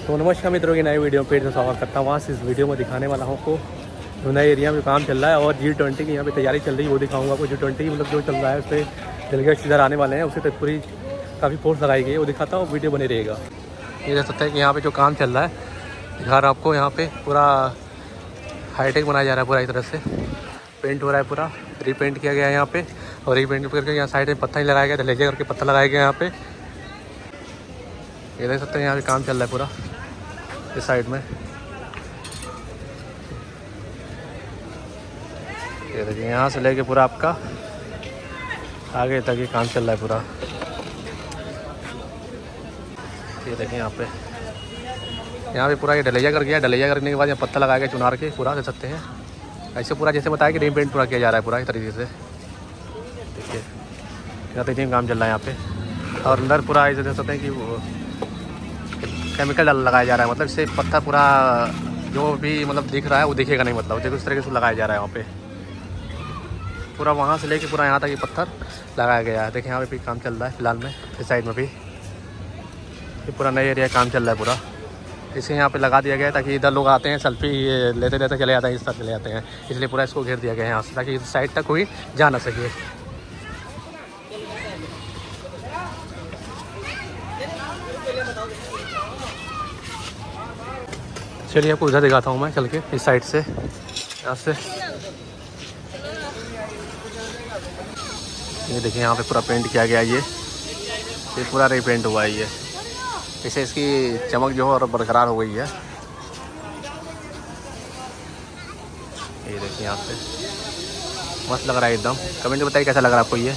तो नमस्कार मित्रों की नई वीडियो पे स्वागत करता हूँ। वहाँ से इस वीडियो में दिखाने वाला हूँ आपको जो नए एरिया में काम चल रहा है और G20 की यहाँ पे तैयारी चल रही है वो दिखाऊंगा आपको। G20 मतलब जो चल रहा है उस पर डेलीगेट्स इधर आने वाले हैं, उसे तो पूरी काफ़ी फोर्स लगाई गई है, वो दिखाता हूँ, वीडियो बने रहेगा। ये देख सकते हैं कि यहाँ पे जो काम चल रहा है घर आपको यहाँ पे पूरा हाईटेक बनाया जा रहा है, पूरा एक तरह से पेंट हो रहा है, पूरा रीपेंट किया गया है यहाँ पे। और रीपेंट करके यहाँ साइड में पत्थर ही लगाया गया, ढलेजा करके पत्थर लगाया गया यहाँ पे। ये देख सकते हैं यहाँ पे काम चल रहा है पूरा इस साइड में। ये देखिए यहाँ से लेके पूरा आपका आगे तक ये काम चल रहा है पूरा। ये देखिए यहाँ पे पूरा ये ढलैया कर गया। ढलैया करने के बाद यहाँ पत्थर लगाया गया चुनार के, पूरा देख सकते हैं ऐसे पूरा जैसे बताया कि रीपेंट पूरा किया जा रहा है पूरा इस तरीके से। देखिए यहाँ तक काम चल रहा है यहाँ पे। और अंदर पूरा ऐसे देख सकते हैं कि वो केमिकल लगाया जा रहा है, मतलब इससे पत्थर पूरा जो भी मतलब दिख रहा है वो दिखेगा नहीं, मतलब देखो इस तरीके से लगाया जा रहा है वहाँ पे। पूरा वहाँ से लेके पूरा यहाँ तक ये पत्थर लगाया गया है। देखिए यहाँ पे भी काम चल रहा है फिलहाल में, इस साइड में भी ये पूरा नया एरिया काम चल रहा है पूरा। इसे यहाँ पे लगा दिया गया है ताकि इधर लोग आते हैं सेल्फी लेते लेते चले जाते हैं, इस तरह चले जाते हैं, इसलिए पूरा इसको घेर दिया गया है यहाँ से ताकि इस साइड तक कोई जा ना सके। चलिए आपको उधर दिखाता हूँ मैं चल के इस साइड से, यहाँ से। ये देखिए यहाँ पे पूरा पेंट किया गया है, ये पूरा रीपेंट हुआ है ये, इससे इसकी चमक जो है और बरकरार हो गई है। ये देखिए यहाँ पे मस्त लग रहा है एकदम। कमेंट में बताइए कैसा लग रहा है आपको ये।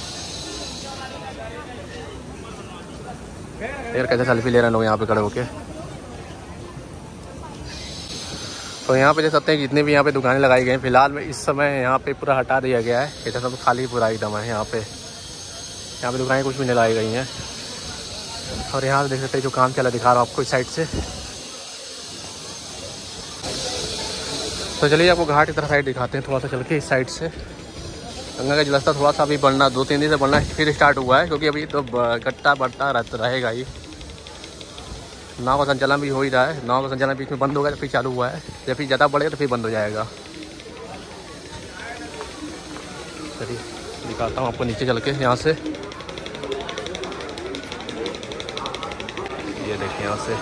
यार कैसे सेल्फी ले रहे हैं लोग यहाँ पे खड़े होके। तो यहाँ पे देख सकते हैं जितने भी यहाँ पे दुकानें लगाई गई हैं फिलहाल में इस समय यहाँ पे पूरा हटा दिया गया है, इधर सब खाली पूरा एकदम है। यहाँ पे दुकानें कुछ भी नहीं लगाई गई हैं। और यहाँ पे देख सकते हैं जो काम चला दिखा रहा हूँ आपको इस साइड से। तो चलिए आपको घाट की तरफ साइड दिखाते हैं थोड़ा सा चल के इस साइड से। गंगा का जलस्तर थोड़ा सा अभी बढ़ना 2-3 दिन से बढ़ना फिर स्टार्ट हुआ है, क्योंकि अभी तो घटता बढ़ता रहेगा ही। नाव का संचालन भी हो ही रहा है, नाव का संचालन बीच में बंद हो गया तो फिर चालू हुआ है, जब फिर ज़्यादा बढ़ेगा तो फिर बंद हो जाएगा। चलिए दिखाता हूँ आपको नीचे चल के यहाँ से। ये देखिए यहाँ से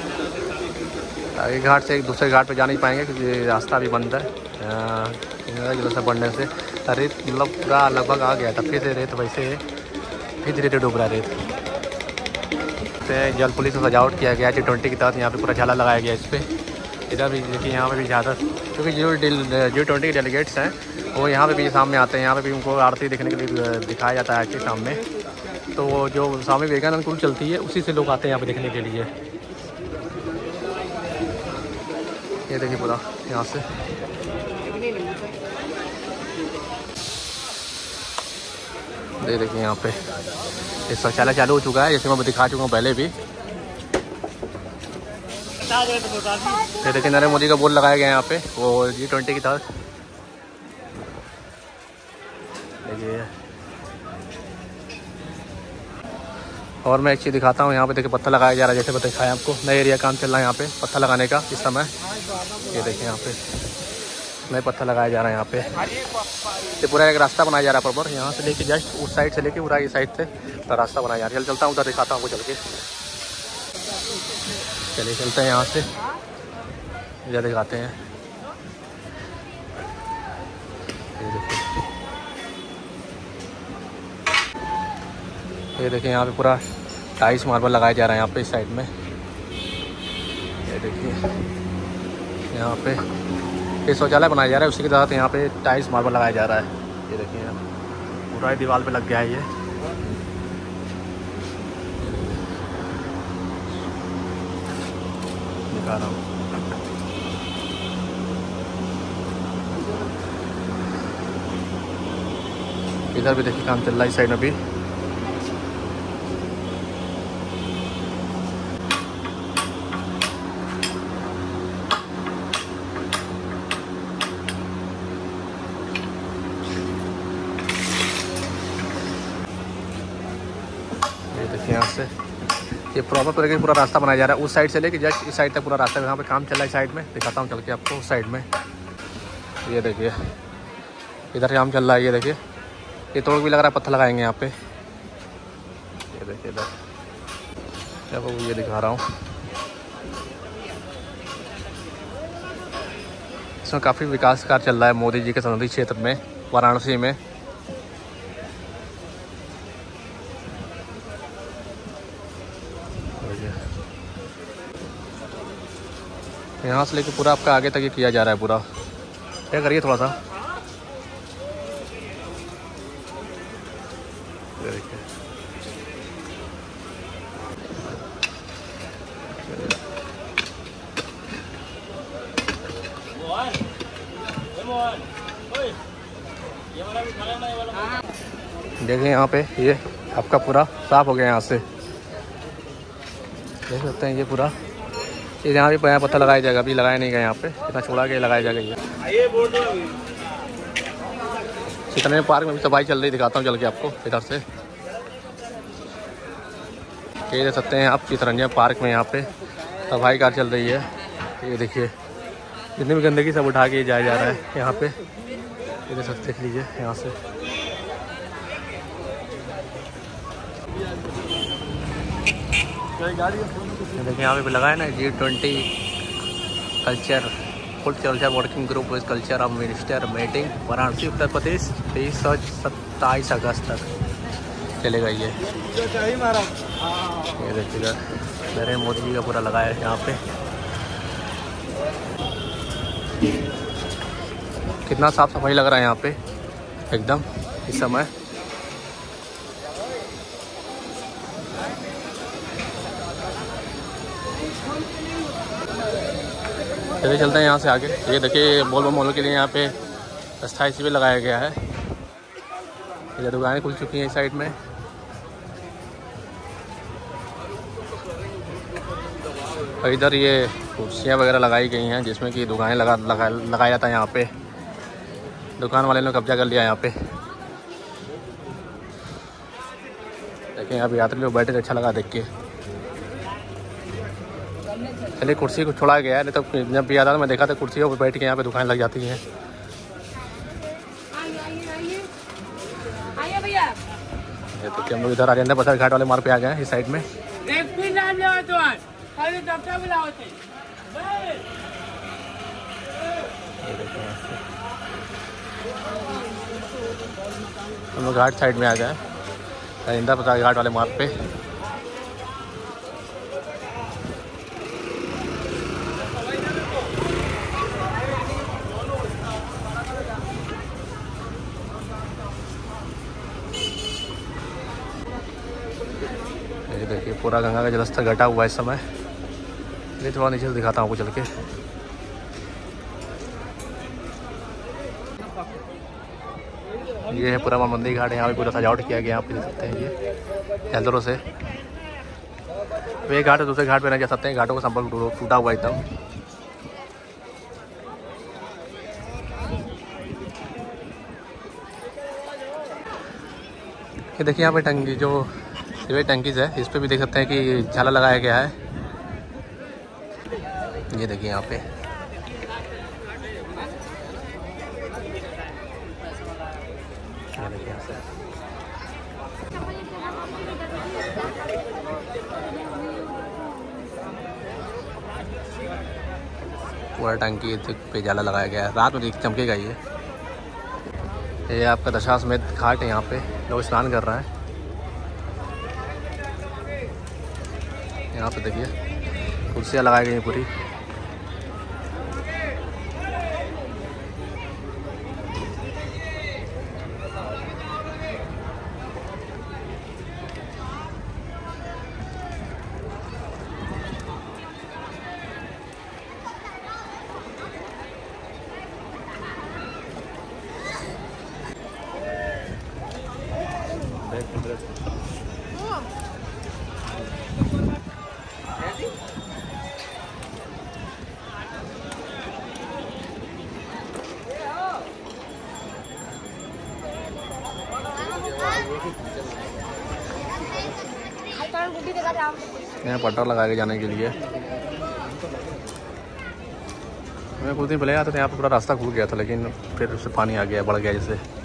आगे घाट से एक दूसरे घाट पे जा नहीं पाएंगे क्योंकि रास्ता भी बंद है जैसा बढ़ने से। रेत मतलब पूरा लगभग आ गया था, फिर से रेत वैसे फिर धीरे धीरे डूब रहा है रेत। जल पुलिस से सजावट किया गया G20 के तहत। यहाँ पे पूरा झाला लगाया गया इस पर। इधर भी देखिए यहाँ पे भी ज़्यादा, क्योंकि जो G20 के डेलीगेट्स हैं वो यहाँ पे भी सामने आते हैं, यहाँ पे भी उनको आरती देखने के लिए दिखाया जाता है कि सामने। तो वो जो स्वामी विवेकानंद कुल चलती है उसी से लोग आते हैं यहाँ पे देखने के लिए। ये देखिए पूरा यहाँ से देखिए यहाँ पे ये शौचालय चालू हो चुका है, जैसे मैं दिखा चुका हूँ पहले भी। ये देखिए नरेंद्र मोदी का बोर्ड लगाया गया है यहाँ पे वो G20 की तरफ। देखिए और मैं एक चीज़ दिखाता हूँ यहाँ पे। देखिए पत्थर लगाया जा रहा है, जैसे दिखाया आपको नया एरिया काम चल रहा है यहाँ पे पत्थर लगाने का इस समय। ये देखिए यहाँ पे नए पत्थर लगाया जा रहा है यहाँ पे। ये पूरा एक रास्ता बनाया जा रहा है प्रॉपर, यहाँ से लेके जस्ट उस साइड से लेके पूरा इस साइड से तो रास्ता बनाया जा रहा है। चलता हूँ उधर दिखाता हूँ आपको चल के। चलिए चलते हैं यहाँ से, इधर दिखाते हैं। ये देखिए यहाँ पे पूरा टाइल्स मार्बल लगाया जा रहा है यहाँ पे इस साइड में। ये देखिए यहाँ पे ये शौचालय बनाया जा रहा है, उसी के साथ यहाँ पे टाइल्स मार्बल लगाया जा रहा है। ये देखिए पूरा दीवार पे लग गया है ये। दिखा रहा हूँ इधर भी देखिए काम चल रहा है इस साइड में भी। यहाँ से ये प्रॉपर तरीके से पूरा रास्ता बनाया जा रहा है। उस साइड से लेके जस्ट इस साइड तक पूरा रास्ता यहाँ पे काम चल रहा है। साइड में दिखाता हूँ चल के आपको। उस साइड में ये देखिए इधर काम चल रहा है। ये देखिए ये तोड़ भी लग रहा है, पत्थर लगाएंगे यहाँ पे। ये देखिए इधर देखो ये दिखा रहा हूँ। इसमें काफ़ी विकास कार्य चल रहा है मोदी जी के संसदीय क्षेत्र में वाराणसी में। यहाँ से लेके पूरा आपका आगे तक ये किया जा रहा है पूरा। क्या करिए थोड़ा सा देखिए। देखिए यहाँ पे ये आपका पूरा साफ हो गया। यहाँ से देख सकते हैं ये पूरा ये यहाँ भी पत्थर लगाया जाएगा। अभी लगाया नहीं गया यहाँ पे, इतना छोड़ा के लगाया जाएगा। ये चितरंजन पार्क में भी सफाई चल रही, दिखाता हूँ चल के आपको इधर से। ये देख सकते हैं आप चितरंजन पार्क में यहाँ पे सफाई कार्य चल रही है। ये देखिए जितनी भी गंदगी सब उठा के जाया जा रहा है यहाँ पे। ये देख सकते देख लीजिए यहाँ से। देखिए यहाँ पे लगा है ना G20 culture full culture working group with culture of minister meeting Varanasi Uttar Pradesh 23 और 27 अगस्त तक चलेगा। ये देखिएगा नरेंद्र मोदी जी का पूरा लगा है यहाँ पे। कितना साफ सफाई लग रहा है यहाँ पे एकदम इस समय। चलिए चलते हैं यहाँ से आगे। ये देखिए बोलबम मोहल्ले के लिए यहाँ पे अस्थायी शिविर लगाया गया है। इधर दुकानें खुल चुकी हैं इस साइड में। और इधर ये कुर्सियाँ वगैरह लगाई गई हैं जिसमें कि दुकानें लगाया जाता है यहाँ पे। दुकान वाले ने कब्जा कर लिया यहाँ पे। देखें यहाँ पे यात्री लोग बैठे, अच्छा लगा देख के। चलिए कुर्सी को छोड़ा गया है, नहीं तो जब भी आता था मैं देखा था कुर्सियों पर बैठ के यहाँ पे दुकान लग जाती हैं। ये तो हम लोग इधर राजेंद्र प्रसाद घाट वाले मार्ग पे आ गए हैं इस साइड में। हम लोग घाट साइड में आ गए हैं राजेंद्र प्रसाद घाट वाले मार्ग पे। ये देखिए पूरा गंगा का जलस्तर घटा हुआ है इस समय। ये थोड़ा नीचे से दिखाता हूँ आपको चल के। ये है पूरा मंदिर घाट है। यहाँ पे पूरा सजावट किया गया, आप देख सकते हैं ये झालरों से। एक घाट है दूसरे घाट पे नहीं जा सकते हैं, घाटों का संपर्क टूटा हुआ एकदम। ये देखिए यहाँ पे टंकी जो सीवेज टंकीज है इस पे भी देख सकते हैं कि झाला लगाया गया है। ये देखिए यहाँ पे पूरा टंकी पे जाला लगाया गया है। रात में चमकेगा ये आपका दशाश्वमेध घाट है। यहाँ पे लोग स्नान कर रहे हैं। यहाँ पे देखिए कुर्सियाँ लगाई गई हैं पूरी। गुड्डी देखा यहाँ पट्टा लगा के जाने के लिए। मैं कुछ दिन पहले आया था तो यहाँ पर पूरा रास्ता खुल गया था, लेकिन फिर उससे पानी आ गया, बढ़ गया जैसे।